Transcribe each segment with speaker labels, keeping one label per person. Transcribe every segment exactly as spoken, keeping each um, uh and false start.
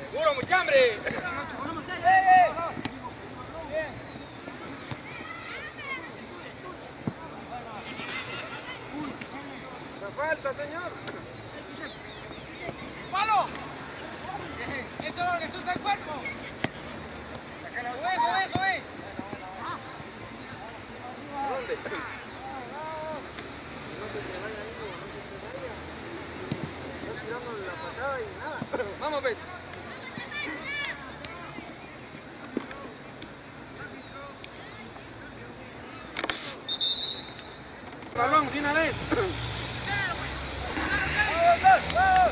Speaker 1: Seguro, mucha hambre.
Speaker 2: ¡Me falta, señor!
Speaker 1: ¡Palo! ¡Eso es lo que suelta el cuerpo! ¡Sácalo! ¡Eso, eso, eh!
Speaker 2: ¿Dónde? No se te vaya ahí, no se te vaya. Estás tirando la patada y nada.
Speaker 1: ¡Vamos, pues!
Speaker 2: Balón, de una vez.
Speaker 1: ¡Vamos, vamos!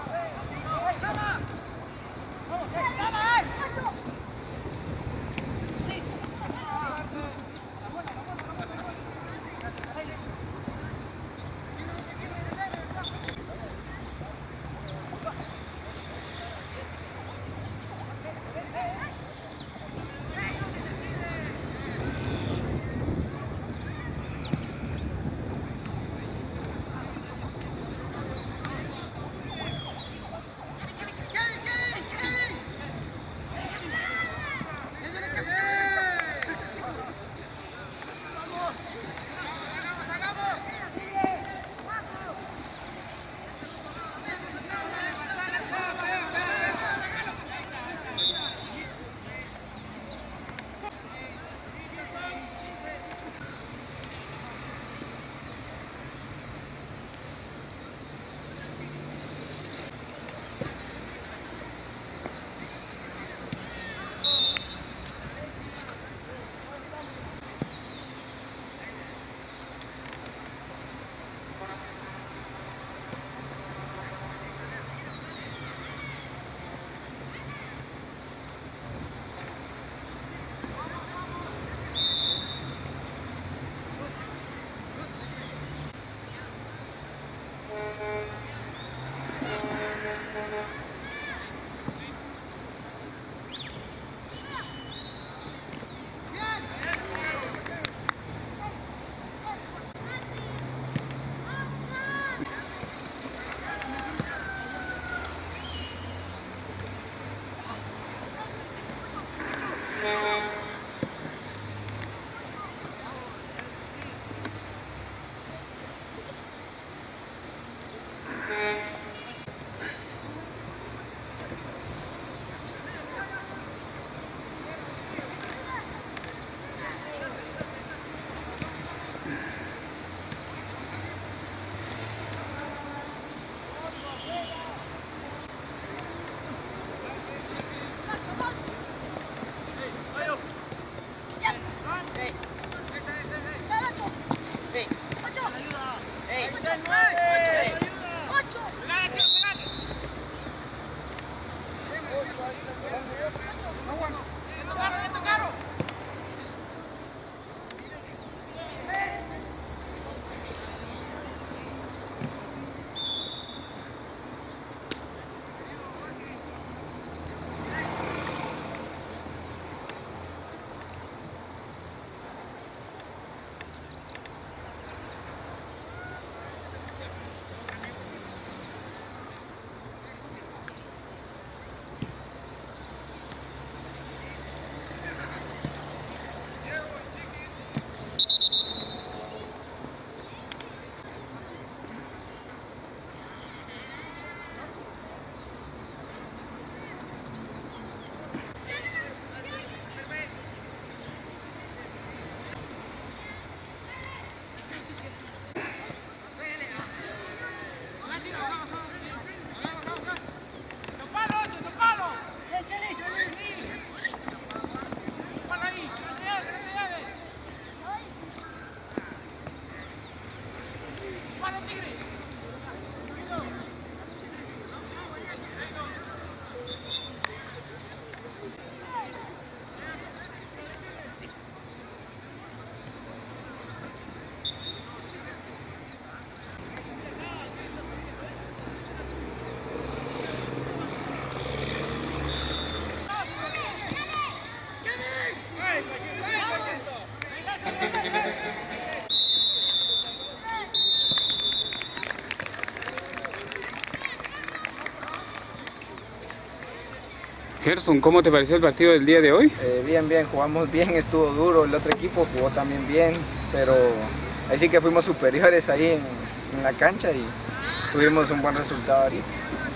Speaker 3: Gerson, ¿cómo te pareció el partido del día de hoy?
Speaker 2: Eh, bien, bien, jugamos bien, estuvo duro, el otro equipo jugó también bien, pero ahí sí que fuimos superiores ahí en, en la cancha y tuvimos un buen resultado ahorita.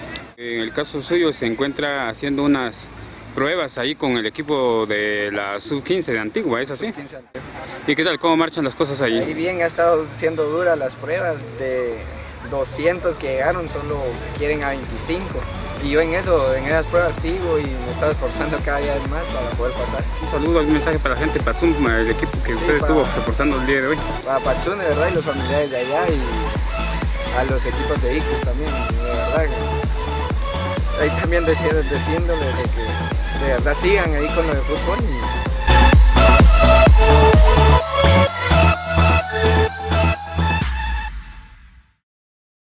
Speaker 3: En el caso suyo se encuentra haciendo unas pruebas ahí con el equipo de la sub quince de Antigua, ¿es así?
Speaker 2: sub quince.
Speaker 3: ¿Y qué tal? ¿Cómo marchan las cosas allí?
Speaker 2: Ahí bien, ha estado siendo duras las pruebas, de doscientos que llegaron solo quieren a veinticinco. Y yo en eso, en esas pruebas sigo y me estaba esforzando cada día más para poder pasar.
Speaker 3: Un saludo, un mensaje para la gente de Patzum, el equipo que sí, usted estuvo reforzando el día de hoy.
Speaker 2: Para Patzum, de verdad, y los familiares de allá, y a los equipos de Ictus también, de verdad. ahí también diciéndole de que de verdad sigan ahí con lo de fútbol y